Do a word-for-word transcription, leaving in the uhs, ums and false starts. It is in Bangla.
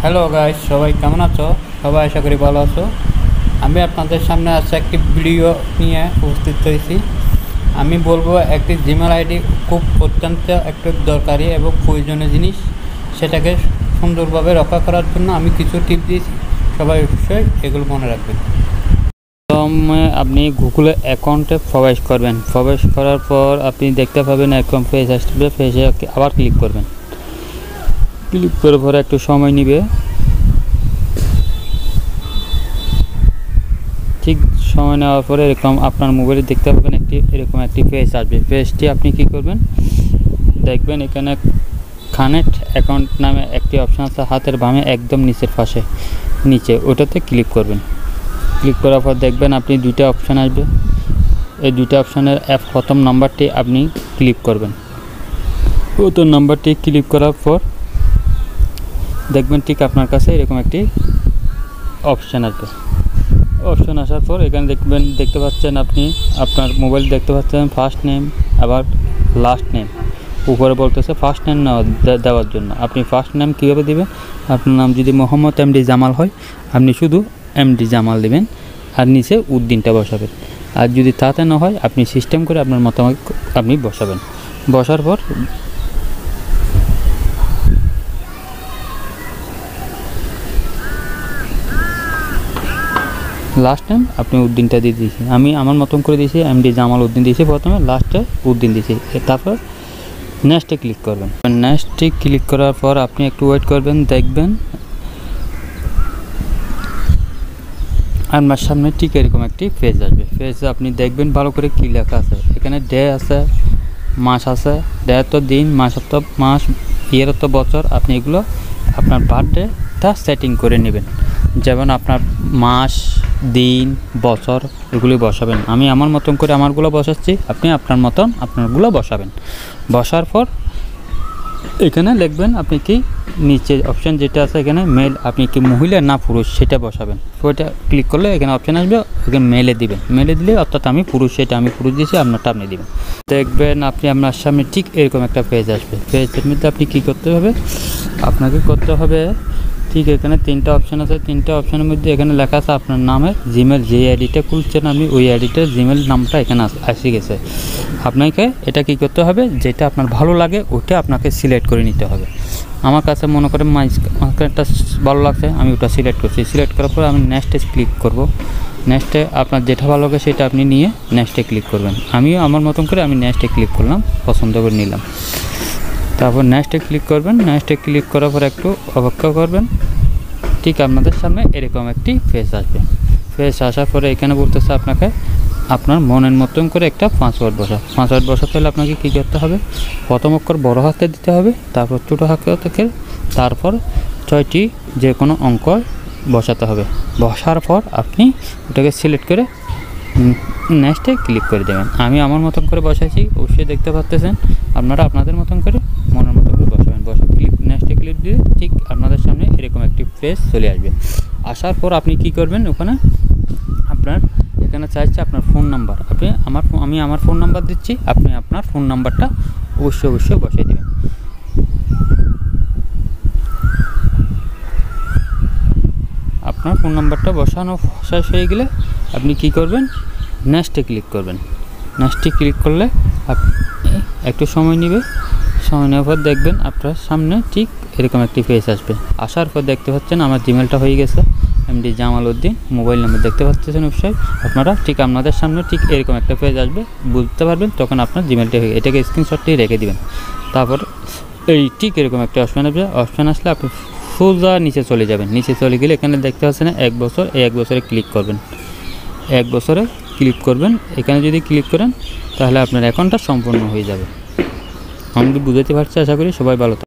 হ্যালো গাইস, সবাই কেমন আছো? সবাই আশা করি ভালো আছো। আমি আপনাদের সামনে আজকে একটি ভিডিও নিয়ে উপস্থিত হয়েছি। আমি বলবো একটি জিমেল আইডি খুব অত্যন্ত একটু দরকারি এবং প্রয়োজনীয় জিনিস। সেটাকে সুন্দরভাবে রক্ষা করার জন্য আমি কিছু টিপ দিয়েছি, সবাই অবশ্যই এগুলো মনে রাখবেন। প্রথমে আপনি গুগলে অ্যাকাউন্টে প্রবেশ করবেন। প্রবেশ করার পর আপনি দেখতে পাবেন এরকম পেজ আসবে, পেজে আবার ক্লিক করবেন। ক্লিক করার পরে একটু সময় নেবে। ঠিক সময় নেওয়ার পরে এরকম আপনার মোবাইলে দেখতে পাবেন একটি এরকম একটি পেজ আসবে। পেজটি আপনি কি করবেন, দেখবেন এখানে কানেক্ট অ্যাকাউন্ট নামে একটি অপশান আছে হাতের বামে একদম নিচের পাশে, নিচে ওটাতে ক্লিক করবেন। ক্লিক করার পর দেখবেন আপনি দুইটা অপশান আসবে। এই দুইটা অপশানের অ্যাপ প্রথম নাম্বারটি আপনি ক্লিক করবেন। প্রথম নাম্বারটি ক্লিক করার পর দেখবেন ঠিক আপনার কাছে এরকম একটি অপশান আসবে। অপশান আসার পর এখানে দেখবেন দেখতে পাচ্ছেন আপনি আপনার মোবাইল দেখতে পাচ্ছেন ফার্স্ট নেম আবার লাস্ট নেম। উপরে বলতেছে ফার্স্ট নেম দেওয়ার জন্য। আপনি ফার্স্ট নেম কীভাবে দেবেন, আপনার নাম যদি মোহাম্মদ এমডি জামাল হয় আপনি শুধু এমডি জামাল দেবেন আর নিচে উদ্দিনটা বসাবেন। আর যদি তাতে না হয় আপনি সিস্টেম করে আপনার মতামত আপনি বসাবেন। বসার পর লাস্ট টাইম আপনি উদ্দিনটা দিয়ে দিয়েছি, আমি আমার মতন করে দিয়েছি এমডি জামাল উদ্দিন দিয়েছি প্রথমে, লাস্টে উদ্দিন দিয়েছি। তারপর নেক্সটে ক্লিক করবেন। নেক্সটে ক্লিক করার পর আপনি একটু ওয়েট করবেন, দেখবেন আপনার সামনে ঠিক এরকম একটি পেজ আসবে। পেজে আপনি দেখবেন ভালো করে কী লেখা আছে। এখানে ডে আছে, মাস আছে, ডে তো দিন, মাস তো মাস, ইয়ার তো বছর। আপনি এগুলো আপনার বার্থডেটা সেটিং করে নেবেন। যেমন আপনার মাস, দিন, বছর এগুলি বসাবেন। আমি আমার মতন করে আমারগুলো বসাচ্ছি, আপনি আপনার মতন আপনারগুলো বসাবেন। বসার পর এখানে লিখবেন আপনি কি নিচে অপশান যেটা আছে এখানে মেল, আপনি কি মহিলা না পুরুষ সেটা বসাবেন। ওইটা ক্লিক করলে এখানে অপশান আসবে, ওখানে মেলে দিবেন। মেলে দিলে অর্থাৎ আমি পুরুষ, সেটা আমি পুরুষ দিয়েছি, আপনারটা আপনি দিবেন। দেখবেন আপনি আপনার সামনে ঠিক এরকম একটা পেজ আসবে। পেজের মধ্যে আপনি কী করতে হবে, আপনাকে করতে হবে ঠিক এখানে তিনটা অপশান আছে। তিনটা অপশানের মধ্যে এখানে লেখা আছে আপনার নামের জিমেল, যে আইডিটা খুলছেন আপনি ওই আইডিটার জিমেল নামটা এখানে আসে গেছে। আপনাকে এটা কি করতে হবে, যেটা আপনার ভালো লাগে ওটা আপনাকে সিলেক্ট করে নিতে হবে। আমার কাছে মনে করেন আমাকে একটা ভালো লাগছে, আমি ওটা সিলেক্ট করছি। সিলেক্ট করার পর আমি নেক্সটে ক্লিক করব। নেক্সটে আপনার যেটা ভালো লাগে সেটা আপনি নিয়ে নেক্সটে ক্লিক করবেন। আমিও আমার মতন করে আমি নেক্সটে ক্লিক করলাম, পছন্দ করে নিলাম। তারপর নেক্সটে ক্লিক করবেন। নেক্সটে ক্লিক করার পর একটু অপেক্ষা করবেন। ঠিক আপনাদের সামনে এরকম একটি ফেস আসবে। ফেস আসার পরে এখানে বলতেছে আপনাকে আপনার মনের মতন করে একটা পাসওয়ার্ড বসা। পাসওয়ার্ড বসাতে হলে আপনাকে কী করতে হবে, প্রথম অক্ষর বড় হাতে দিতে হবে, তারপর ছোটো হাতে থেকে, তারপর ছয়টি যে কোনো অঙ্ক বসাতে হবে। বসার পর আপনি ওটাকে সিলেক্ট করে নেক্সটে ক্লিক করে দেবেন। আমি আমার মতন করে বসাইছি, অবশ্যই দেখতে পাচ্ছেন। আপনারা আপনাদের মতন করে মনের মতন করে বসাবেন। বসা ক্লিক নেক্সটে ক্লিক দিয়ে ঠিক আপনাদের সামনে এরকম একটি পেজ চলে আসবে। আসার পর আপনি কি করবেন, ওখানে আপনার এখানে চাইছে আপনার ফোন নাম্বার। আপনি আমার আমি আমার ফোন নাম্বার দিচ্ছি, আপনি আপনার ফোন নাম্বারটা অবশ্যই অবশ্যই বসিয়ে দেবেন। আপনার ফোন নাম্বারটা বসানো শেষ হয়ে গেলে আপনি কি করবেন, নেক্সটে ক্লিক করবেন। নেক্সটে ক্লিক করলে আপনি একটু সময় নেবে। সময় নেওয়ার পর দেখবেন আপনার সামনে ঠিক এরকম একটি পেজ আসবে। আসার পর দেখতে পাচ্ছেন আমার জিমেলটা হয়ে গেছে, MD Jamal Uddin. Mobile number দেখতে পাচ্ছেন অবশ্যই আপনারা। ঠিক আপনাদের সামনে ঠিক এরকম একটা পেজ আসবে, বুঝতে পারবেন তখন আপনার জিমেলটা হয়ে, এটাকে স্ক্রিনশটটি রেখে দিবেন। তারপর এই ঠিক এরকম একটা অপশান আসবে। অপশান আসলে আপনি সোজা নিচে চলে যাবেন। নিচে চলে গেলে এখানে দেখতে পাচ্ছেন এক বছর, এই এক বছরে ক্লিক করবেন। এক বছরে ক্লিক করবেন। এখানে যদি ক্লিক করেন তাহলে আপনার অ্যাকাউন্টটা সম্পূর্ণ হয়ে যাবে। আমি বুঝাতে পারছি, আশা করি সবাই ভালো।